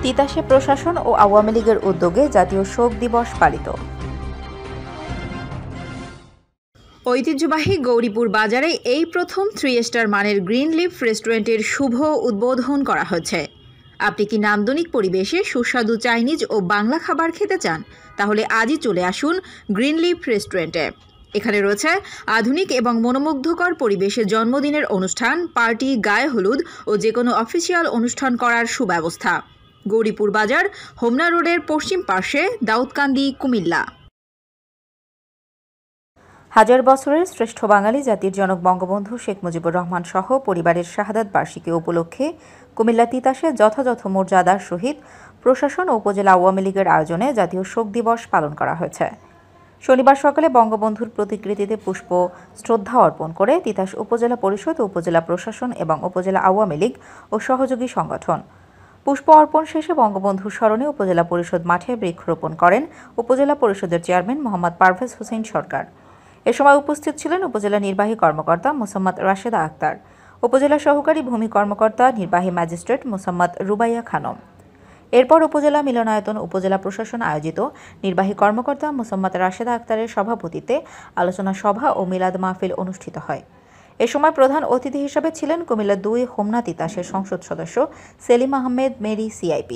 তিতাসে প্রশাসন ও আওয়ামী লীগের উদ্যোগে জাতীয় শোক দিবস পালিত। ঐতিহ্যবাহী গৌরীপুর বাজারে এই প্রথম 3 স্টার মানের গ্রিন লিফ রেস্টুরেন্টের শুভ উদ্বোধন করা হয়েছে। আপনি কি নান্দনিক পরিবেশে সুস্বাদু চাইনিজ ও বাংলা খাবার খেতে চান? তাহলে আজই চলে আসুন গ্রিন লিফ রেস্টুরেন্টে। এখানে রয়েছে আধুনিক এবং মনোমুগ্ধকর পরিবেশে জন্মদিনের অনুষ্ঠান, পার্টি, গায়ে হলুদ ও যে কোনো অফিসিয়াল অনুষ্ঠান করার সুব্যবস্থা। গৌরীপুর বাজার, হোমনা রোডের পশ্চিম পার্শ্বে, দাউদকান্দি, কুমিল্লা। হাজার বছরের শ্রেষ্ঠ বাঙালি জাতির জনক বঙ্গবন্ধু শেখ মুজিবুর রহমান সহ পরিবারের শাহাদাত বার্ষিকী উপলক্ষে কুমিল্লা তিতাসে যথাযথ মর্যাদার সহিত প্রশাসন ও উপজেলা আওয়ামী লীগের আয়োজনে জাতীয় শোক দিবস পালন করা হয়েছে। শনিবার সকালে বঙ্গবন্ধুর প্রতিকৃতিতে পুষ্প শ্রদ্ধা অর্পণ করে তিতাস উপজেলা পরিষদ, উপজেলা প্রশাসন এবং উপজেলা আওয়ামী লীগ ও সহযোগী সংগঠন পুষ্প অর্পণ শেষে বঙ্গবন্ধুর স্মরণে উপজেলা পরিষদ মাঠে বৃক্ষরোপণ করেন উপজেলা পরিষদের চেয়ারম্যান মোহাম্মদ পারভেজ হোসেন সরকার। এ সময় উপস্থিত ছিলেন উপজেলা নির্বাহী কর্মকর্তা মোসাম্মদ রাশেদা আক্তার, উপজেলা সহকারী ভূমি কর্মকর্তা নির্বাহী ম্যাজিস্ট্রেট মোসাম্মদ রুবাইয়া খানম। এরপর উপজেলা মিলনায়তন উপজেলা প্রশাসন আয়োজিত নির্বাহী কর্মকর্তা মোসাম্মদ রাশেদা আক্তারের সভাপতিত্বে আলোচনা সভা ও মিলাদ মাহফিল অনুষ্ঠিত হয়। এ সময় প্রধান অতিথি হিসেবে ছিলেন কুমিল্লা 2 হোমনা তিতাসের সংসদ সদস্য সেলিম আহমেদ মেরি, সিআইপি।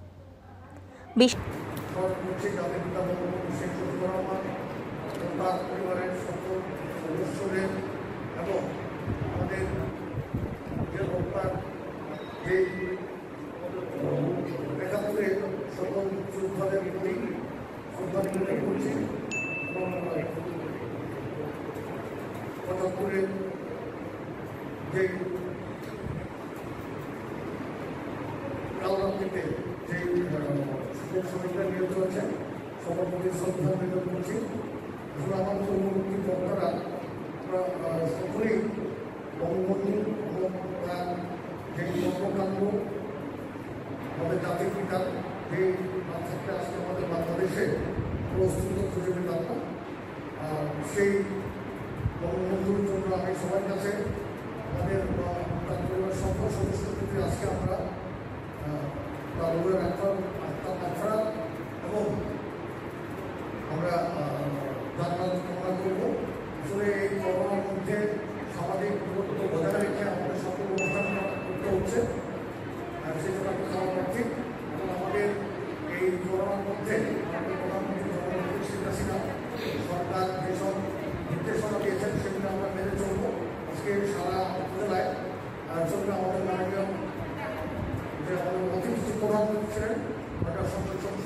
আমাদের জাতির পিতা যে বাচ্চাকে আজকে আমাদের বাংলাদেশে প্রস্তুত খুঁজে পেতাম না, সেই বঙ্গবন্ধুর জন্য আমি সবার কাছে আমাদের তার পরিবার সকল সদস্যের প্রতি আজকে আমরা তার রোগের আত্মা এবং আমরা জান্নাত কামনা করব। আসলে এই করোনার মধ্যে সামাজিক দূরত্ব বজায় রেখে আমাদের সকল অনুষ্ঠান করতে হচ্ছে, আর সেই জন্য আমি খাওয়া পাচ্ছি। এবং আমাদের এই করোনার মধ্যে আমাদের প্রধানমন্ত্রী জননেত্রী শেখ হাসিনা সরকার যেসব নির্দেশনা দিয়েছেন সেগুলো আমরা মেনে চলবো। আজকে সারা উপজেলায় চলবে আমাদের মাননীয় যে আমাদের অতিথি প্রধানমন্ত্রী ছিলেন ঢাকা সংসদ সদস্য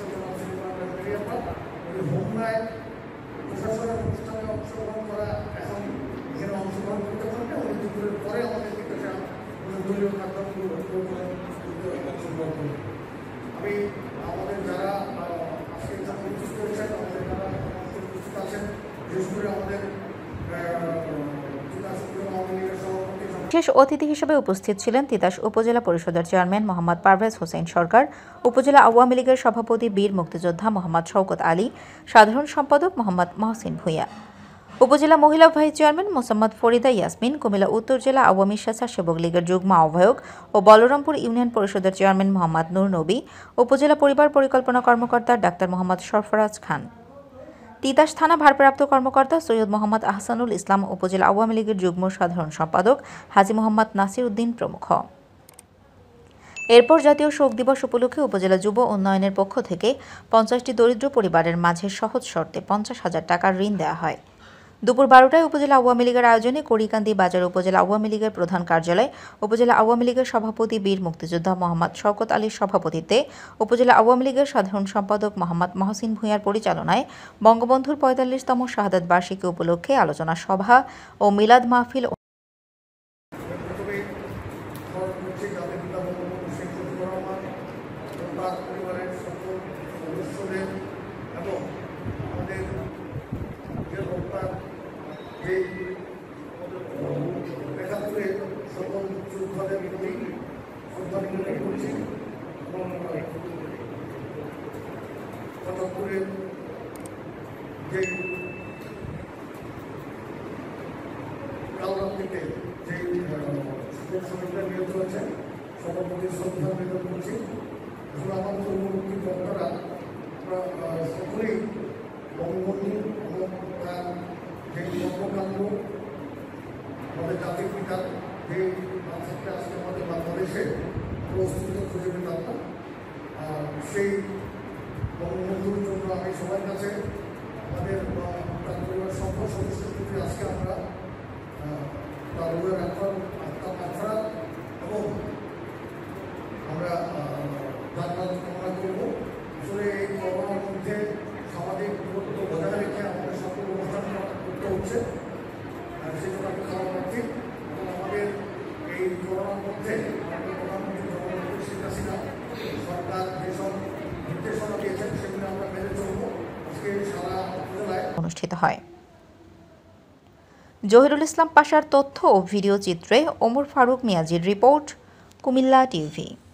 হোমনায় প্রশাসনের অনুষ্ঠানে অংশগ্রহণ করা, এখন এখানে অংশগ্রহণ করতে পারবে। উনি দুপুরের পরে আমাদের দলীয় কার্যক্রম অংশগ্রহণ করবে। আমি আমাদের যারা আজকে উপস্থিত করেছেন, আমাদের যারা উপস্থিত আছেন, বিশেষ করে আমাদের বিশেষ অতিথি হিসেবে উপস্থিত ছিলেন তিতাস উপজেলা পরিষদের চেয়ারম্যান মোহাম্মদ পারভেজ হোসেন সরকার, উপজেলা আওয়ামী লীগের সভাপতি বীর মুক্তিযোদ্ধা মোহাম্মদ শওকত আলী, সাধারণ সম্পাদক মোহাম্মদ মহসিন ভূঁইয়া, উপজেলা মহিলা ভাইস চেয়ারম্যান মোসাম্মদ ফরিদা ইয়াসমিন, কুমিল্লা উত্তর জেলা আওয়ামী স্বেচ্ছাসেবক লীগের যুগ্ম আহ্বায়ক ও বলরামপুর ইউনিয়ন পরিষদের চেয়ারম্যান মোহাম্মদ নূর নবী, উপজেলা পরিবার পরিকল্পনা কর্মকর্তা ডাক্তার মোহাম্মদ সরফরাজ খান, তিতাস থানা ভারপ্রাপ্ত কর্মকর্তা সৈয়দ মোহাম্মদ আহসানুল ইসলাম, উপজেলা আওয়ামী লীগের যুগ্ম সাধারণ সম্পাদক হাজী মোহাম্মদ নাসির উদ্দিন প্রমুখ। এরপর জাতীয় শোক দিবস উপলক্ষে উপজেলা যুব উন্নয়নের পক্ষ থেকে 50টি দরিদ্র পরিবারের মাঝে সহজ শর্তে 50,000 টাকার ঋণ দেওয়া হয়। দুপুর 12টায় উপজেলা আওয়ামী লীগের আয়োজনে কড়িকান্দি বাজার উপজেলা আওয়ামী লীগের প্রধান কার্যালয়, উপজেলা আওয়ামী লীগের সভাপতি বীর মুক্তিযোদ্ধা মোহাম্মদ শওকত আলীর সভাপতিত্বে, উপজেলা আওয়ামী লীগের সাধারণ সম্পাদক মোহাম্মদ মহসিন ভূঁইয়ার পরিচালনায় বঙ্গবন্ধুর 45তম শাহাদাত বার্ষিকী উপলক্ষে আলোচনা সভা ও মিলাদ মাহফিল আসলে আমাদের পূর্ববর্তী বক্তারা আমরা সকলেই বঙ্গবন্ধু এবং তার যে কর্মকাণ্ড আমাদের জাতির পিতার যে বাচ্চাকে আজকে আমাদের বাংলাদেশে প্রস্তুত খুঁজে পেতাম না, সেই বঙ্গবন্ধুর জন্য আমি সবার কাছে আমাদের তার পরিবার সকল সদস্যের প্রতি আজকে আমরা তার আত্মা এবং আমরা জান্নাত কামনা করব। আসলে এই করোনার মধ্যে সামাজিক দূরত্ব বজায় রেখে আমাদের সকল অনুষ্ঠান করতে হচ্ছে, সেই জন্য আমি খাওয়া পাচ্ছি। এবং আমাদের এই করোনার মধ্যে আমাদের প্রধানমন্ত্রী জগন্নাথ শেখ হাসিনা সরকার যেসব নির্দেশনা দিয়েছেন সেগুলো আমরা মেনে চলব। আজকে সারা উপজেলায় অনুষ্ঠিত হয়। জহিরুল ইসলাম পাশার তথ্য ও ভিডিও চিত্রে ওমর ফারুক মিয়াজির রিপোর্ট, কুমিল্লা টিভি।